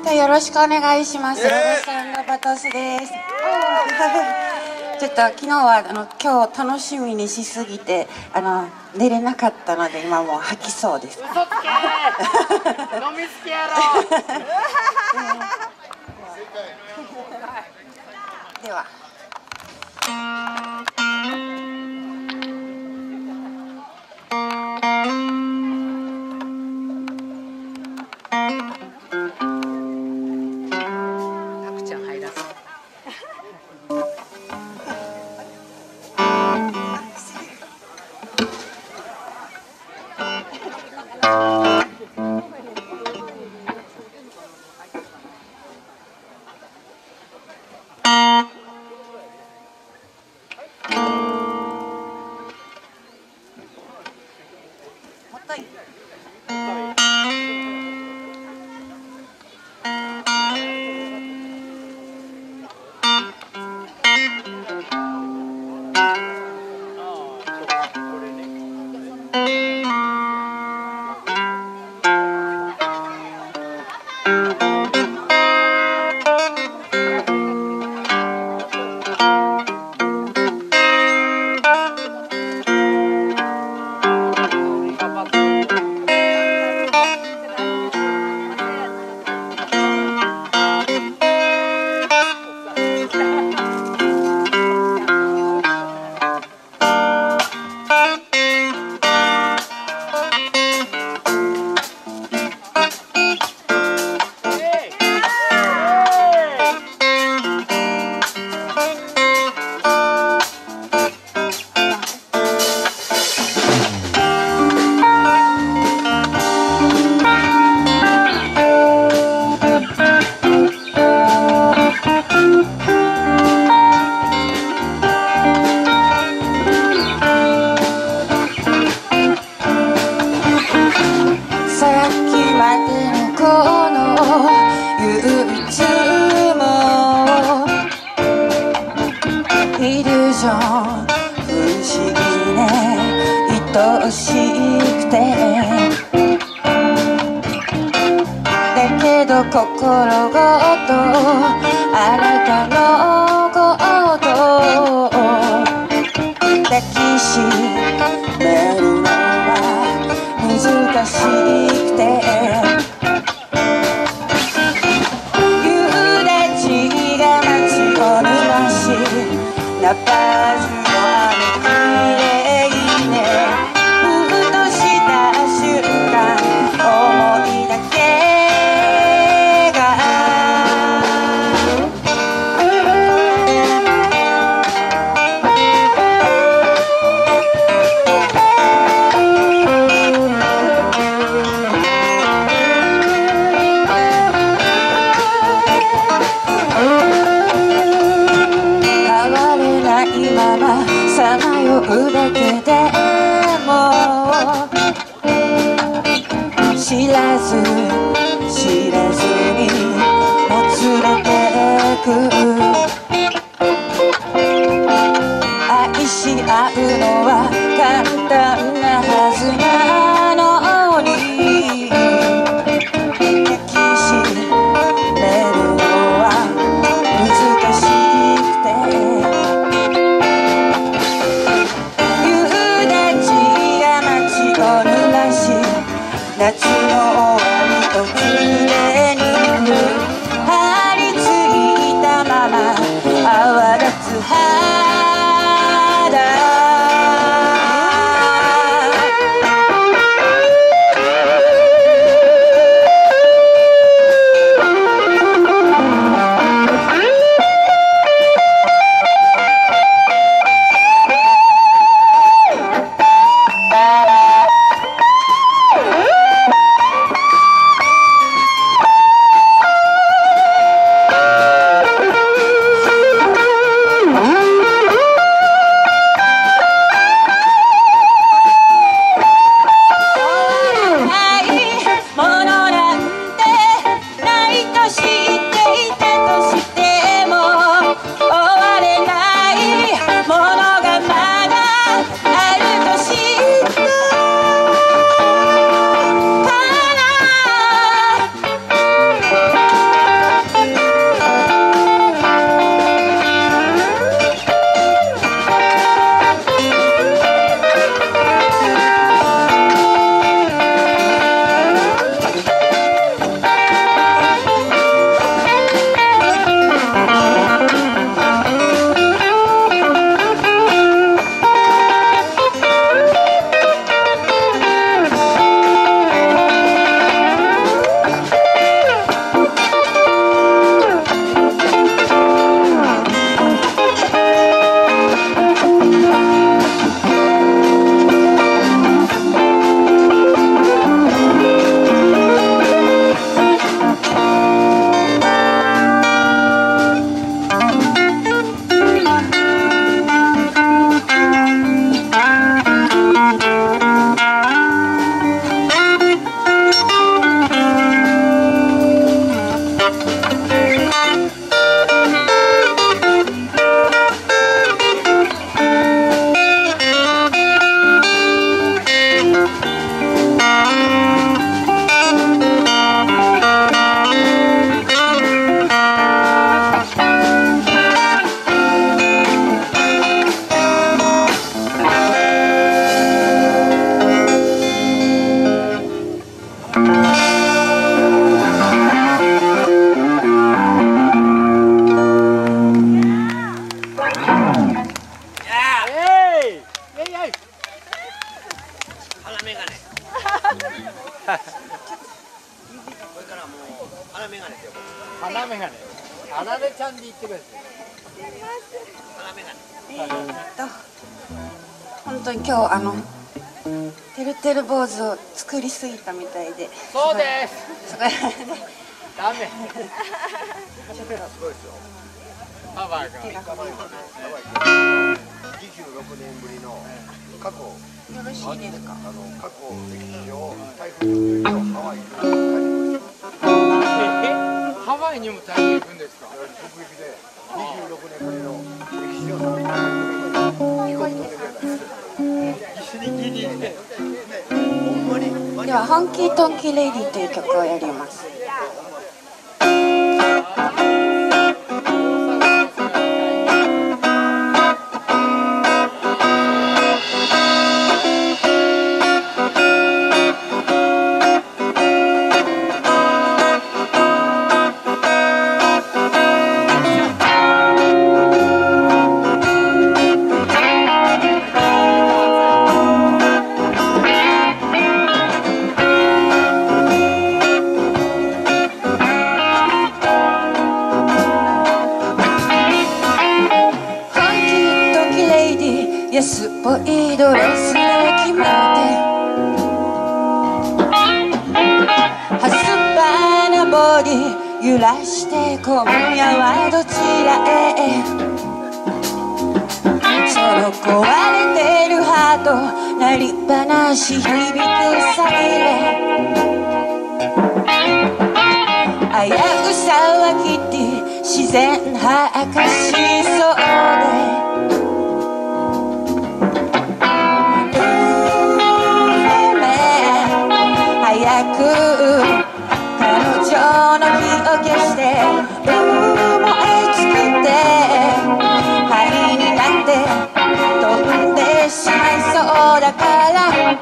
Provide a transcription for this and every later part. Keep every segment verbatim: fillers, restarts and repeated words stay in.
よろしくお願いします。ロボさんのバトスです。ちょっと昨日はあの今日楽しみにしすぎてあの寝れなかったので今もう吐きそうです。 嘘つけー飲みつけやろでは心ごとあなたのことを抱きしめるのは難しくて夕立が街を濡らしナパージュの雨きれいねふとした瞬間思いだけさまようだけでも知らず知らずにもつれてく愛し合うのは簡単なはずなのに抱きしめるのは難しくて夏の終わりを鼻メガネって呼ぶ。 鼻メガネ。あられちゃんで言ってください。 鼻メガネ。 えーっと本当に今日あのてるてる坊主を作りすぎたみたいで。 そうです。 すごいダメ。 すごいですよ。 パワーが。 手がハワイはね、ハワイにじゅうろくねんぶりの過去、 よろしいですか。 あの過去歴史上台風のハワイにハワイにも台風行くんですか。 直撃でにじゅうろくねんぶりの歴史上の飛行機飛んでるやつ。 ギリギリで。 ほんまに。 では「ホンキートンキーレイディー」という曲をやります。安っぽいドレスで決めてはすばなボディ揺らして今夜はどちらへ。その壊れてるハート鳴り話響くサイレン危うさはきって自然派明かしそうで早く彼女の火を消して燃え尽きて灰になって飛んでしまいそうだから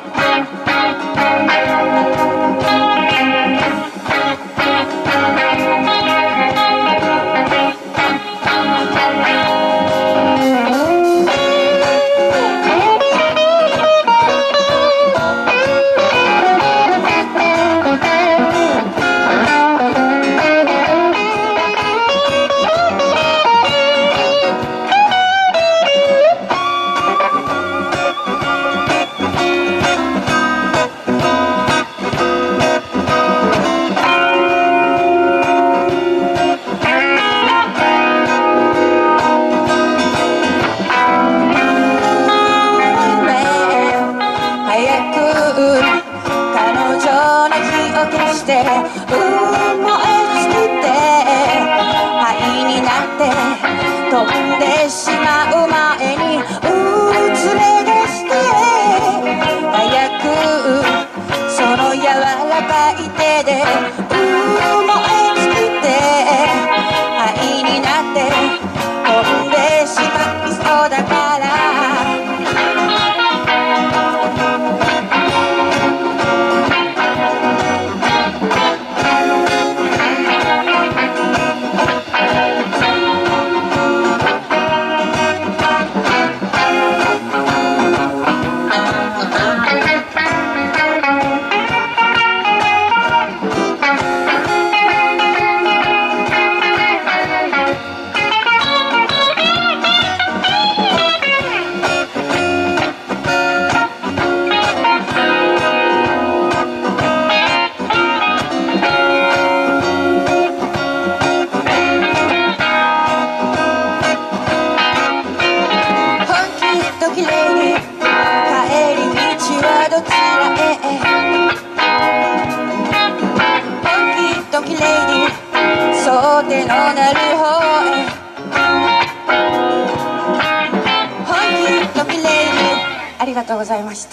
ありがとうございました。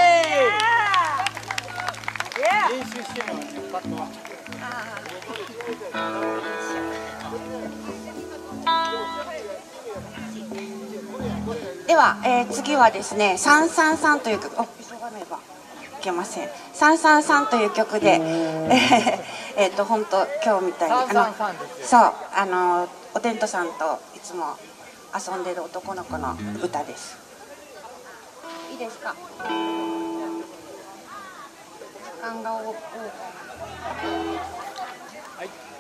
練習してるのにパッとは。 では、えー、次はですね、三三三という曲、お、急がねばいけません。三三三という曲で、えー、えっと本当今日みたいにあのそうあのお天道さんといつも遊んでる男の子の歌です。いいですか。時間が多い。 はい。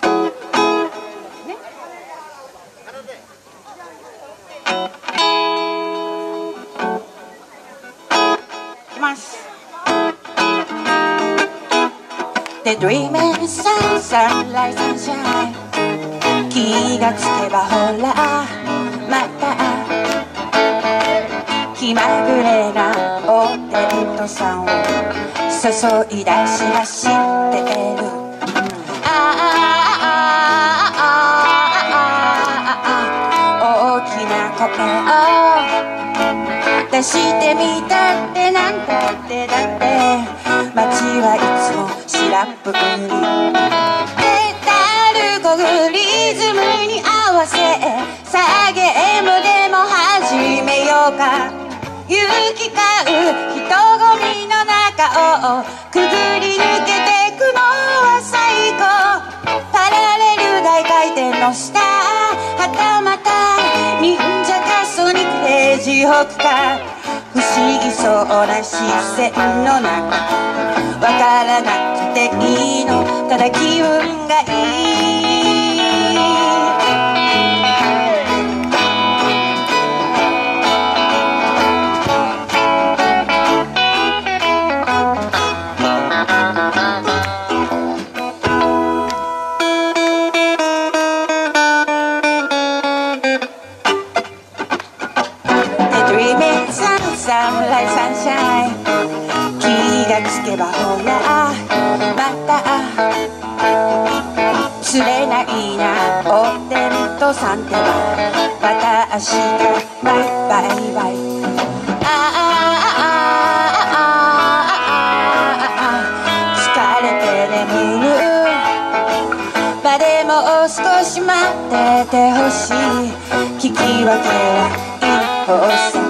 The dreaming sun, sunlight, sunshine 気がつけばほらまた気まぐれなお天道さんを注い出し走ってるああ大きな声を出してみたってなんだってだって街はいつもシラップグリペダルこぐリズムに合わせさあゲームでも始めようか行き交う人混みの中をくぐり抜けてくのは最高パラレル大回転の下はたまた忍者かソニックヘジホックか不思議そうな視線の中わからなくていいのただ気分がいいSunlight, sunshine 気がつけばほらまた釣れないなお天道さんでは私がバイバイバイああ疲れて眠るまでもう少し待っててほしい聞き分けは一方さ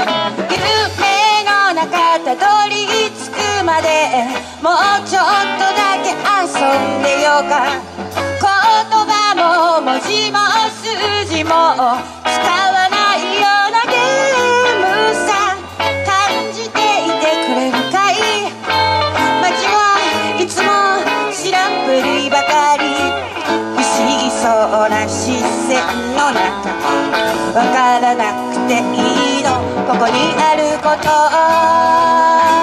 たどり着くまでもうちょっとだけ遊んでようか言葉も文字も数字も使わないようなゲームさ感じていてくれるかい街はいつも知らんぷりばかり不思議そうな視線の中わからなくていいのここにあること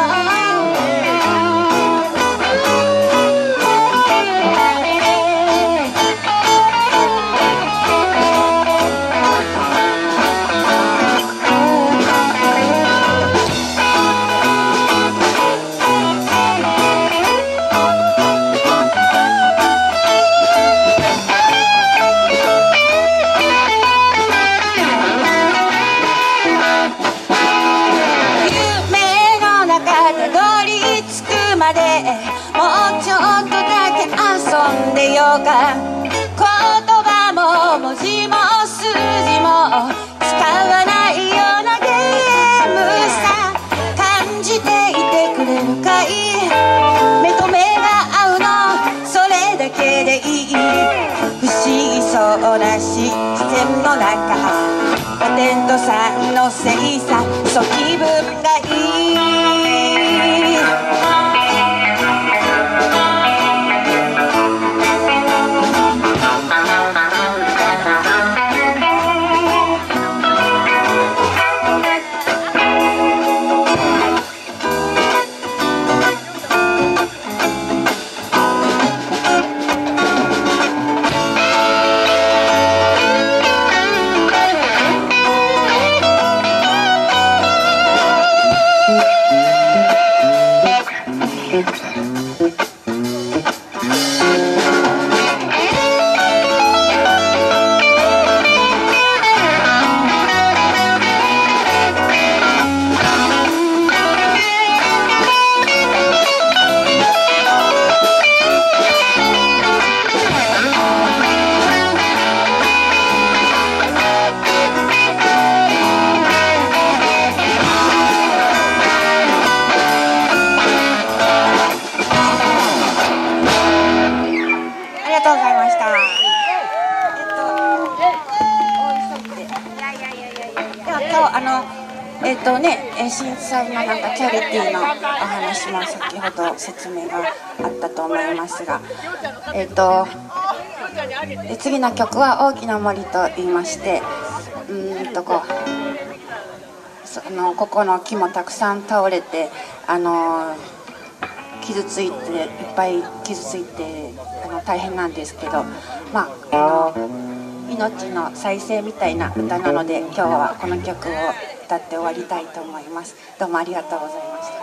もうちょっとだけ遊んでようか言葉も文字も数字も使わないようなゲームさ感じていてくれるかい目と目が合うのそれだけでいい不思議そうな視線の中お天道さんのせいさそう気分がいいえっとね、震災のなんかチャリティーのお話も先ほど説明があったと思いますが、えっと次の曲は「大きな森」と言いまして、うーんとこうそのここの木もたくさん倒れて、あの傷ついていっぱい傷ついてあの大変なんですけど、まあ、あの命の再生みたいな歌なので、今日はこの曲を歌って終わりたいと思います。どうもありがとうございました。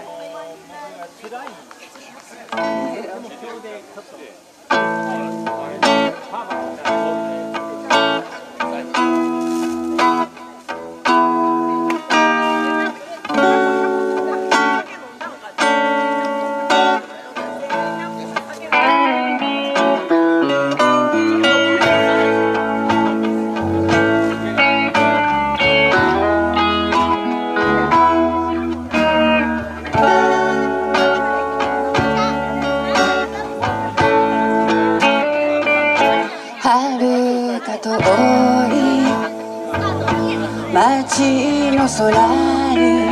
遥か遠い街の空に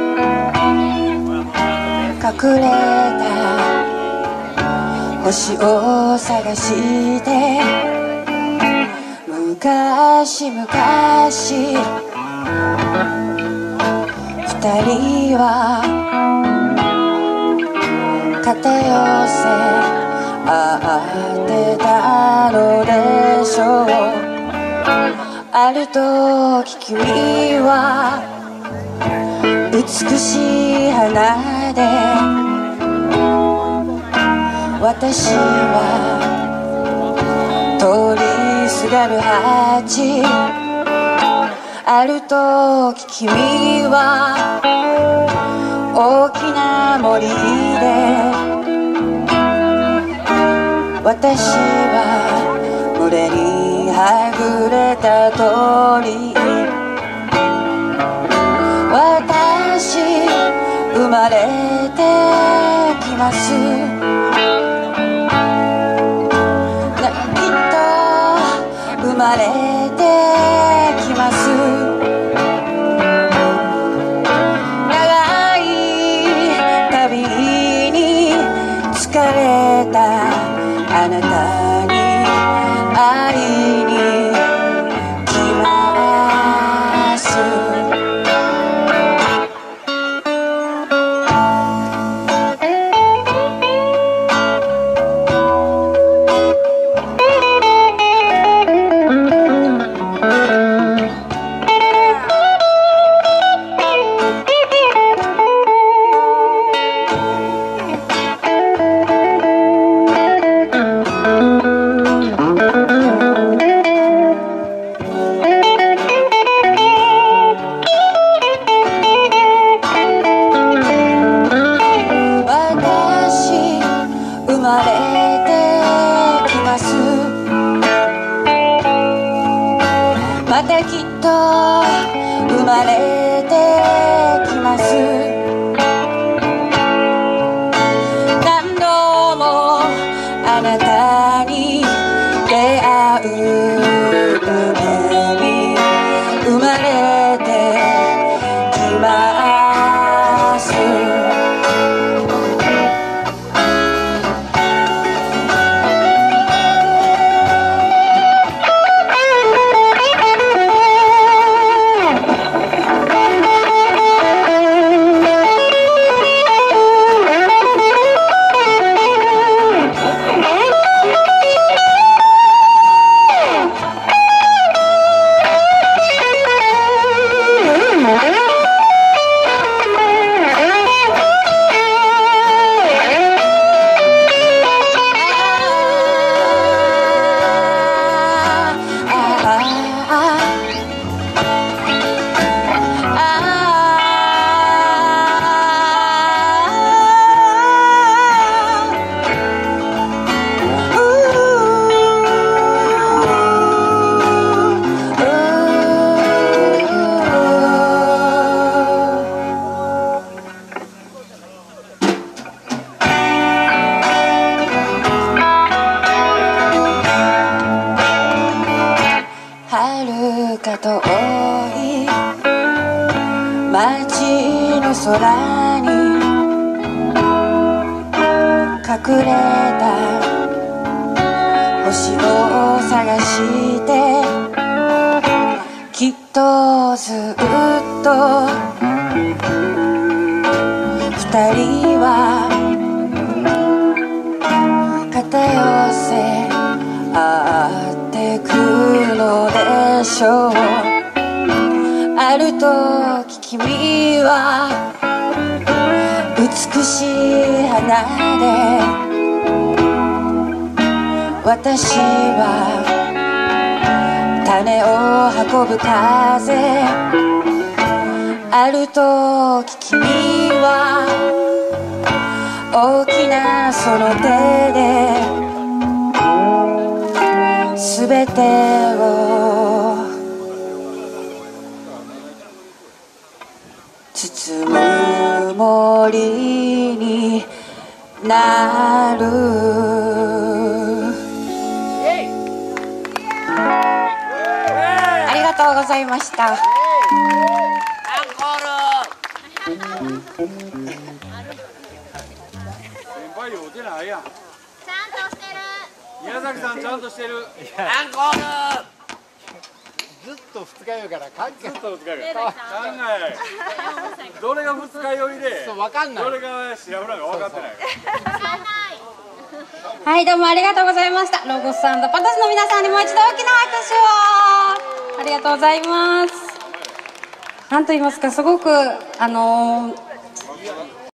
隠れた星を探して昔々二人は肩寄せ会ってたのでしょう。ある時君は美しい花で、私は通りすがる蜂。ある時君は大きな森で、私は群れにはぐれた鳥。私生まれてきます。きっと生まれてきます。長い旅に疲れたあなたに会いに来ます。生まれてきます。またきっと生まれてきます。何度もあなたに出会う夢に生まれてきます。遥か遠い街の空に隠れた星を探して、きっとずっと二人はた寄せ合ってくのでしょう。ある時君は美しい花で、私は種を運ぶ風。ある時君は大きなその手で全てを包む森になる。ありがとうございました。 先輩酔うてないやん。 ちゃんとしてる。 宮崎さんちゃんとしてる。 アンコール。 ずっと二日酔いから関係ずっと二日酔い。考え。どれが二日酔いで、 そう分かんない。 どれが白村か分かってない。 はい、どうもありがとうございました。ロゴス&パトスの皆さんにもう一度大きな拍手を。ありがとうございます。なんと言いますか、すごくあのー